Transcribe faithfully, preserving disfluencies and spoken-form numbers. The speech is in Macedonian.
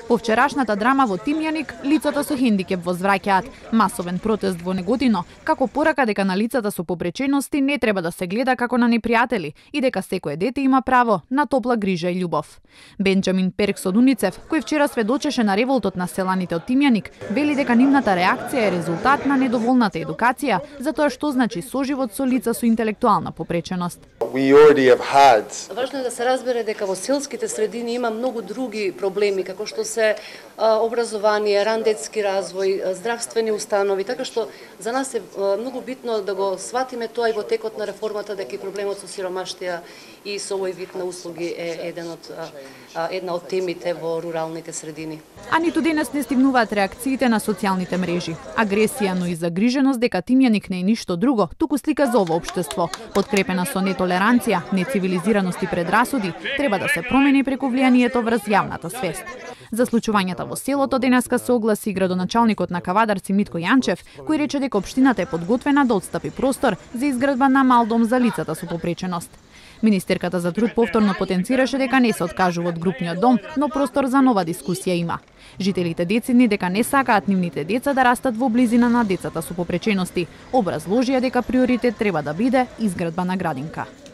По вчерашната драма во Тимјаник, лицата со хендикеп возвраќаат. Масовен протест во Неготино, како порака дека на лицата со попречености не треба да се гледа како на непријатели и дека секое дете има право на топла грижа и љубов. Бенџамин Перкс од Уницеф, кој вчера сведочеше на револтот на селаните од Тимјаник, вели дека нивната реакција е резултат на недоволната едукација за тоа што значи соживот со лица со интелектуална попреченост. Важно е да се разбере дека во селските средини има многу други проблеми, како што се образование, ран детски развој, здравствени установи, така што за нас е многу битно да го сватиме тоа и во текот на реформата дека и проблемот со сиромаштија и со овој вид на услуги е еден од една од темите во руралните средини. А ниту денес не стигнуваат реакциите на социјалните мрежи. Агресија, но и загриженост дека Тимјаник не е ништо друго, туку слика за ово општество, подкрепена со нетолеранција, нецивилизираност и предрасуди, треба да се промени преку влијанието врз јавната свест. За случувањата во селото денеска се огласи градоначалникот на Кавадарци Митко Јанчев, кој рече дека општината е подготвена да отстапи простор за изградба на мал дом за лицата со попреченост. Министерката за труд повторно потенцираше дека не се откажува од групниот дом, но простор за нова дискусија има. Жителите децидни дека не сакаат нивните деца да растат во близина на децата со попречености. Образложија дека приоритет треба да биде изградба на градинка.